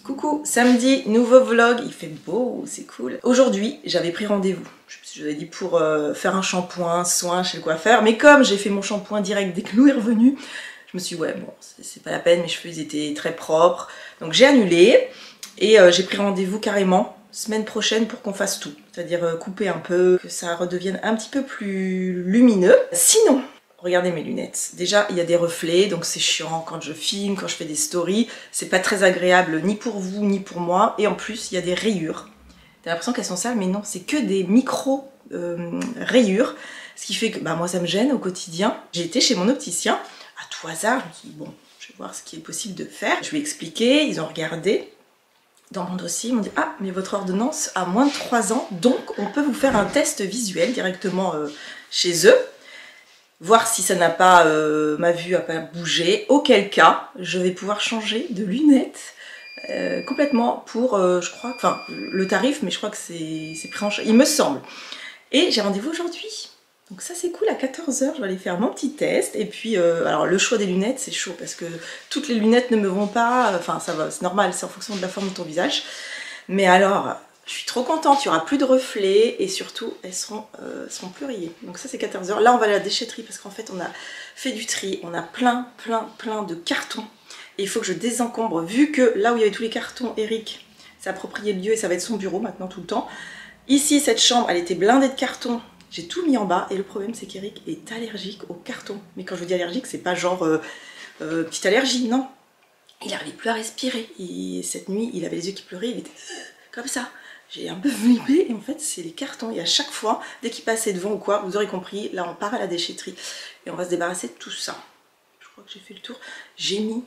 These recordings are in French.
Coucou, samedi, nouveau vlog, il fait beau, c'est cool. Aujourd'hui, j'avais pris rendez-vous. Je vous avais dit pour faire un shampoing, soin chez le coiffeur, mais comme j'ai fait mon shampoing direct dès que Lou est revenu, je me suis dit ouais bon, c'est pas la peine, mes cheveux ils étaient très propres. Donc j'ai annulé et j'ai pris rendez-vous carrément semaine prochaine pour qu'on fasse tout. C'est-à-dire couper un peu, que ça redevienne un petit peu plus lumineux. Sinon, regardez mes lunettes. Déjà, il y a des reflets, donc c'est chiant quand je filme, quand je fais des stories. C'est pas très agréable ni pour vous, ni pour moi. Et en plus, il y a des rayures. T'as l'impression qu'elles sont sales, mais non, c'est que des micro rayures. Ce qui fait que bah, moi, ça me gêne au quotidien. J'ai été chez mon opticien, à tout hasard. Je me suis dit, bon, je vais voir ce qui est possible de faire. Je lui ai expliqué, ils ont regardé. Dans mon dossier, ils m'ont dit « Ah, mais votre ordonnance a moins de 3 ans, donc on peut vous faire un test visuel directement chez eux. » Voir si ça n'a pas, ma vue n'a pas bougé, auquel cas je vais pouvoir changer de lunettes complètement pour, je crois, enfin le tarif, mais je crois que c'est pris en charge, il me semble. Et j'ai rendez-vous aujourd'hui, donc ça c'est cool, à 14 h je vais aller faire mon petit test. Et puis, alors le choix des lunettes c'est chaud parce que toutes les lunettes ne me vont pas, enfin ça va, c'est normal, c'est en fonction de la forme de ton visage. Mais alors... je suis trop contente, il n'y aura plus de reflets et surtout elles seront plus rayées. Donc ça c'est 14 h. Là on va à la déchetterie parce qu'en fait on a fait du tri, on a plein de cartons. Et il faut que je désencombre, vu que là où il y avait tous les cartons, Eric s'est approprié le lieu et ça va être son bureau maintenant tout le temps. Ici cette chambre elle était blindée de cartons, j'ai tout mis en bas et le problème c'est qu'Eric est allergique aux cartons. Mais quand je vous dis allergique c'est pas genre petite allergie, non. Il n'arrivait plus à respirer et cette nuit il avait les yeux qui pleuraient, il était comme ça. J'ai un peu flippé et en fait c'est les cartons et à chaque fois, dès qu'il passait devant ou quoi, vous aurez compris, là on part à la déchetterie et on va se débarrasser de tout ça. Je crois que j'ai fait le tour. J'ai mis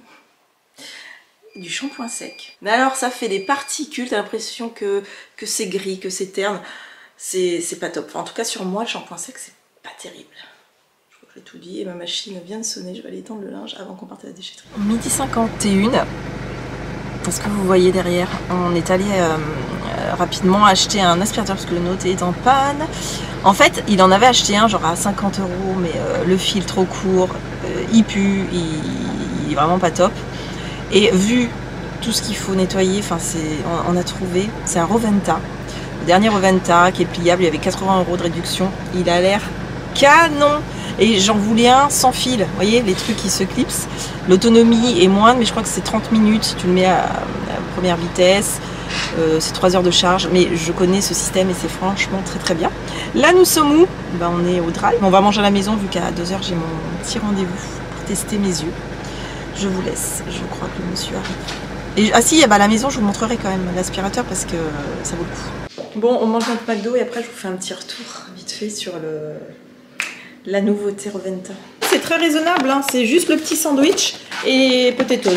du shampoing sec. Mais alors ça fait des particules, t'as l'impression que c'est gris, que c'est terne. C'est pas top. Enfin, en tout cas sur moi le shampoing sec c'est pas terrible. Je crois que j'ai tout dit et ma machine vient de sonner, je vais aller étendre le linge avant qu'on parte à la déchetterie. 12h51. Est-ce que vous voyez derrière, on est allé rapidement acheter un aspirateur parce que le nôtre est en panne. En fait, il en avait acheté un genre à 50 €, mais le fil trop court, il pue, il est vraiment pas top. Et vu tout ce qu'il faut nettoyer, enfin on a trouvé, c'est un Roventa. Le dernier Roventa qui est pliable, il y avait 80 € de réduction. Il a l'air canon. Et j'en voulais un sans fil, vous voyez, les trucs qui se clipsent. L'autonomie est moindre, mais je crois que c'est 30 minutes si tu le mets à première vitesse. C'est 3 heures de charge, mais je connais ce système et c'est franchement très bien. Là, nous sommes où? Ben, on est au drive. On va manger à la maison vu qu'à 2 h j'ai mon petit rendez-vous pour tester mes yeux. Je vous laisse, je crois que le monsieur arrive. Et, ah si, bah, à la maison, je vous montrerai quand même l'aspirateur parce que ça vaut le coup. Bon, on mange notre McDo et après, je vous fais un petit retour vite fait sur la nouveauté Roventa. C'est très raisonnable, hein, c'est juste le petit sandwich et potatoes.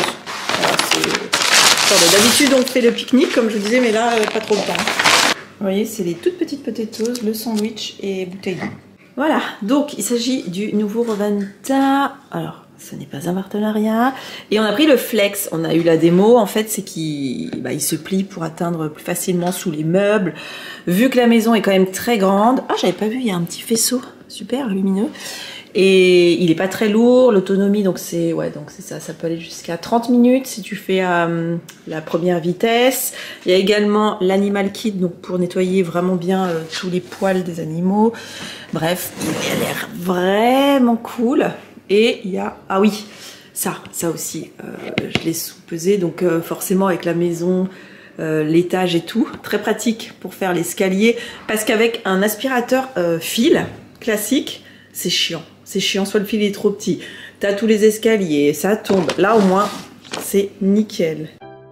D'habitude on fait le pique-nique comme je vous disais, mais là pas trop le temps. Vous voyez, c'est les toutes petites potatoes, le sandwich et bouteille d'eau. Voilà, donc il s'agit du nouveau Roventa. Alors, ce n'est pas un partenariat. Et on a pris le Flex, on a eu la démo. En fait, c'est qu'il se plie pour atteindre plus facilement sous les meubles. Vu que la maison est quand même très grande. Ah, j'avais pas vu, il y a un petit faisceau super lumineux. Et il n'est pas très lourd, l'autonomie, donc c'est ça, ça peut aller jusqu'à 30 minutes si tu fais la première vitesse. Il y a également l'Animal Kit, donc pour nettoyer vraiment bien tous les poils des animaux. Bref, il a l'air vraiment cool. Et il y a, ah oui, ça aussi, je l'ai sous-pesé, donc forcément avec la maison, l'étage et tout, très pratique pour faire l'escalier, parce qu'avec un aspirateur fil classique, c'est chiant. C'est chiant, soit le fil est trop petit, t'as tous les escaliers, ça tombe. Là au moins, c'est nickel.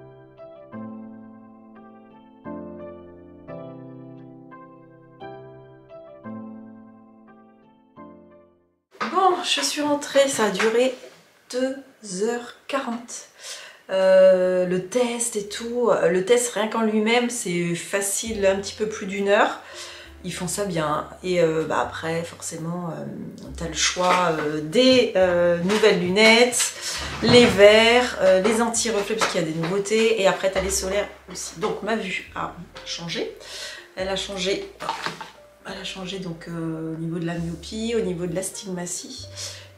Bon, je suis rentrée, ça a duré 2h40. Le test et tout, le test rien qu'en lui-même, c'est facile, un petit peu plus d'1 heure. Ils font ça bien et après forcément tu as le choix des nouvelles lunettes, les verres, les anti-reflets parce qu'il y a des nouveautés et après tu as les solaires aussi. Donc ma vue a changé, elle a changé donc au niveau de la myopie, au niveau de l'astigmatie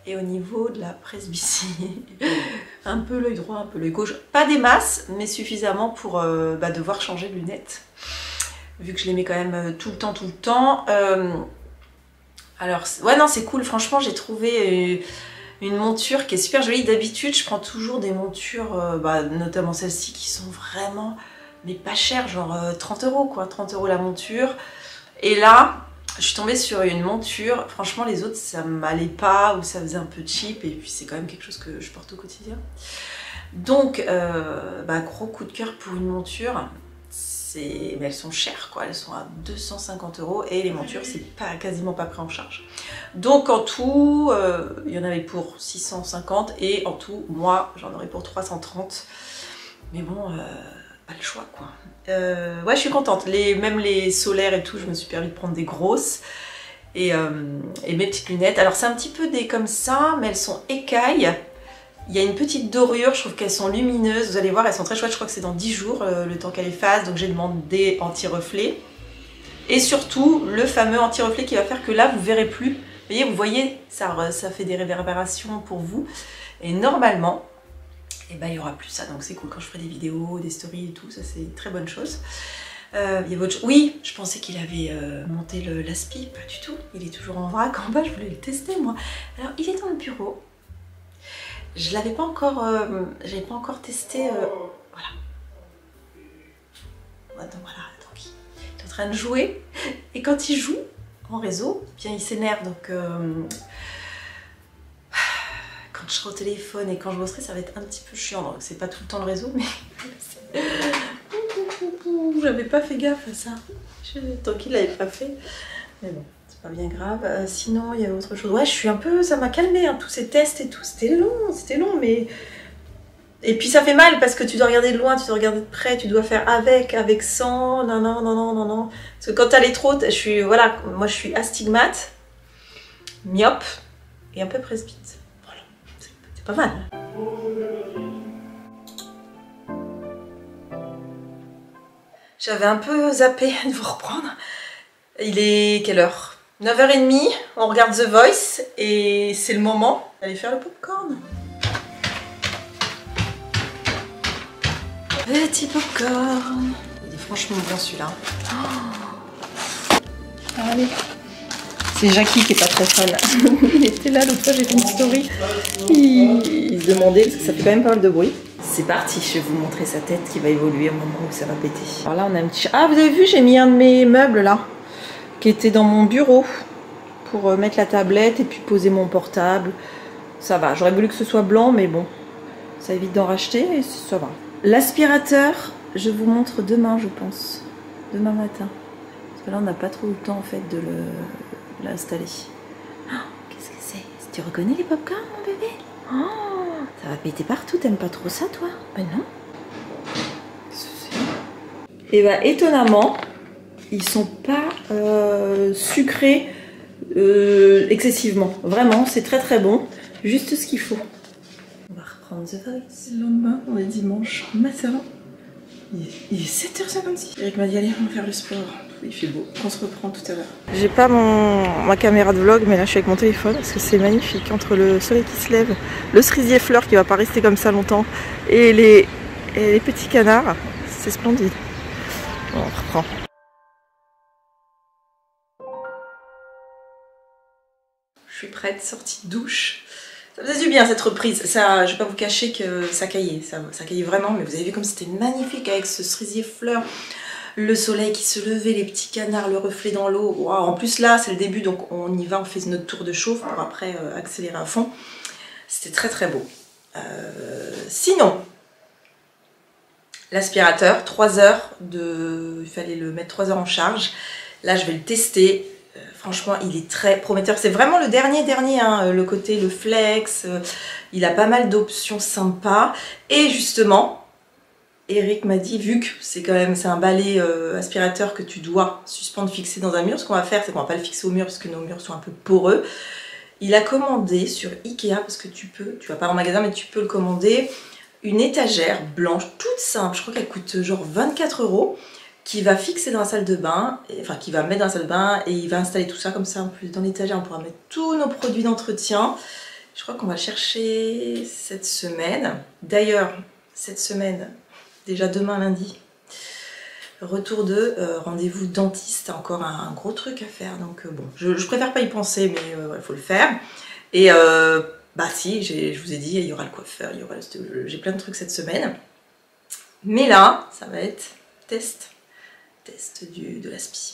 Et au niveau de la presbytie, un peu l'œil droit, un peu l'œil gauche. Pas des masses, mais suffisamment pour devoir changer de lunettes. Vu que je les mets quand même tout le temps. Alors, ouais, non, c'est cool. Franchement, j'ai trouvé une monture qui est super jolie. D'habitude, je prends toujours des montures, notamment celles-ci, qui sont vraiment, mais pas chères, genre 30 € quoi. 30 € la monture. Et là, je suis tombée sur une monture. Franchement, les autres, ça m'allait pas ou ça faisait un peu cheap. Et puis, c'est quand même quelque chose que je porte au quotidien. Donc, gros coup de cœur pour une monture. Mais elles sont chères, quoi. Elles sont à 250 € et les montures, c'est quasiment pas pris en charge. Donc, en tout, il y en avait pour 650 et en tout, moi, j'en aurais pour 330. Mais bon, pas le choix, quoi. Ouais, je suis contente. Même les solaires et tout, je me suis permis de prendre des grosses. Et mes petites lunettes. Alors, c'est un petit peu des comme ça, mais elles sont écailles. Il y a une petite dorure, je trouve qu'elles sont lumineuses. Vous allez voir, elles sont très chouettes. Je crois que c'est dans 10 jours, le temps qu'elles fassent. Donc, j'ai demandé anti-reflet. Et surtout, le fameux anti-reflet qui va faire que là, vous ne verrez plus. Vous voyez, ça fait des réverbérations pour vous. Et normalement, il n'y aura plus ça. Donc, c'est cool quand je ferai des vidéos, des stories et tout. Ça, c'est une très bonne chose. Oui, je pensais qu'il avait monté l'aspi, pas du tout. Il est toujours en vrac en bas, je voulais le tester moi. Alors il est dans le bureau. Je l'avais pas encore, j'avais pas encore testé. Voilà. Donc voilà, donc il est en train de jouer. Et quand il joue en réseau, bien il s'énerve. Donc quand je serai au téléphone et quand je bosserai, ça va être un petit peu chiant. Donc c'est pas tout le temps le réseau, mais j'avais pas fait gaffe à ça. Tant qu'il l'avait pas fait. Mais bon, c'est pas bien grave. Sinon, il y a autre chose. Ouais, je suis un peu... Ça m'a calmé, hein, tous ces tests et tout. C'était long, mais... Et puis ça fait mal parce que tu dois regarder de loin, tu dois regarder de près, tu dois faire avec, sans... Non. Parce que quand t'allais trop, voilà, moi je suis astigmate, myope et un peu presbyte. Voilà, c'est pas mal. J'avais un peu zappé de vous reprendre. Il est quelle heure? 9h30, on regarde The Voice et c'est le moment d'aller faire le popcorn. Petit popcorn. Il est franchement bien celui-là. Allez. C'est Jackie qui est pas très fan. Il était là l'autre fois, j'ai fait une story. Il se demandait, parce que ça fait quand même pas mal de bruit. C'est parti, je vais vous montrer sa tête qui va évoluer au moment où ça va péter. Alors là, on a un petit... Ah, vous avez vu, j'ai mis un de mes meubles là, qui était dans mon bureau, pour mettre la tablette et puis poser mon portable. Ça va, j'aurais voulu que ce soit blanc, mais bon, ça évite d'en racheter et ça va. L'aspirateur, je vous montre demain, je pense. Demain matin. Parce que là, on n'a pas trop eu le temps, en fait, de l'installer. Oh, qu'est-ce que c'est? Tu reconnais les popcorns, mon bébé? Oh, ça va péter partout, t'aimes pas trop ça, toi? Ben non. Et bah, étonnamment, ils sont pas sucrés excessivement. Vraiment, c'est très très bon. Juste ce qu'il faut. On va reprendre The Voice. Le lendemain, on est dimanche matin. Il est 7h56. Eric m'a dit allez, on va faire le sport. Il fait beau. On se reprend tout à l'heure. J'ai pas ma caméra de vlog, mais là je suis avec mon téléphone parce que c'est magnifique. Entre le soleil qui se lève, le cerisier fleur qui va pas rester comme ça longtemps, et les petits canards, c'est splendide. Bon, on reprend. Je suis prête, sortie de douche. Ça faisait du bien cette reprise. Ça, je vais pas vous cacher que ça caillait. Ça caillait vraiment, mais vous avez vu comme c'était magnifique avec ce cerisier fleur. Le soleil qui se levait, les petits canards, le reflet dans l'eau. Wow. En plus là, c'est le début, donc on y va, on fait notre tour de chauffe pour après accélérer à fond. C'était très très beau. Sinon, l'aspirateur, 3 heures il fallait le mettre 3 heures en charge. Là, je vais le tester. Franchement, il est très prometteur. C'est vraiment le dernier, hein, le côté, le flex. Il a pas mal d'options sympas. Et justement, Eric m'a dit, vu que c'est un balai aspirateur que tu dois suspendre, fixer dans un mur, ce qu'on va faire, c'est qu'on va pas le fixer au mur parce que nos murs sont un peu poreux. Il a commandé sur Ikea, parce que tu vas pas en magasin, mais tu peux le commander, une étagère blanche, toute simple. Je crois qu'elle coûte genre 24 €. Qui va fixer dans la salle de bain, enfin qui va mettre dans la salle de bain et il va installer tout ça comme ça en plus dans l'étagère. On pourra mettre tous nos produits d'entretien. Je crois qu'on va chercher cette semaine. D'ailleurs, cette semaine, déjà demain lundi, retour de rendez-vous dentiste, encore un gros truc à faire. Donc bon, je préfère pas y penser, mais il faut le faire. Et bah si, je vous ai dit, il y aura le coiffeur, j'ai plein de trucs cette semaine. Mais là, ça va être test de l'aspi.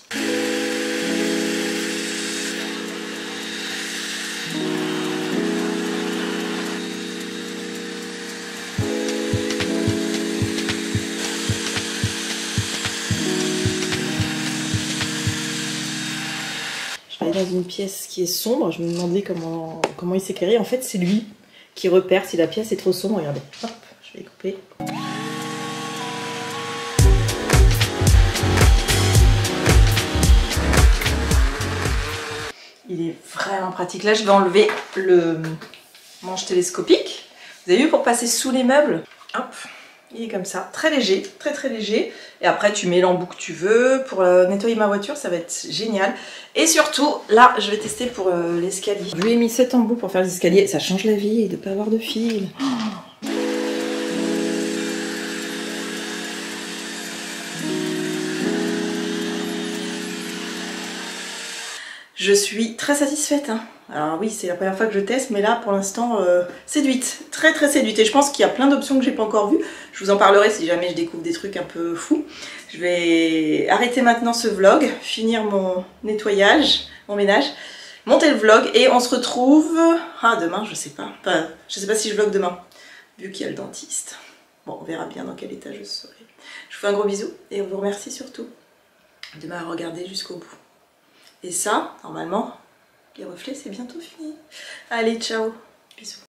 Je vais aller dans une pièce qui est sombre, je me demandais comment il s'éclairait. En fait, c'est lui qui repère si la pièce est trop sombre. Regardez, hop, je vais couper. Il est vraiment pratique. Là, je vais enlever le manche télescopique. Vous avez vu, pour passer sous les meubles. Hop, il est comme ça, très léger, très léger. Et après, tu mets l'embout que tu veux. Pour nettoyer ma voiture, ça va être génial. Et surtout, là, je vais tester pour l'escalier. Je lui ai mis 7 embouts pour faire les escaliers. Ça change la vie de ne pas avoir de fil. Oh. Je suis très satisfaite, hein. Alors oui, c'est la première fois que je teste, mais là pour l'instant séduite, très séduite. Et je pense qu'il y a plein d'options que j'ai pas encore vues. Je vous en parlerai si jamais je découvre des trucs un peu fous. Je vais arrêter maintenant ce vlog, finir mon nettoyage, mon ménage, monter le vlog et on se retrouve demain, je sais pas. Enfin, je sais pas si je vlog demain, vu qu'il y a le dentiste. Bon, on verra bien dans quel état je serai. Je vous fais un gros bisou et on vous remercie surtout de m'avoir regardé jusqu'au bout. Et ça, normalement, les reflets, c'est bientôt fini. Allez, ciao, bisous.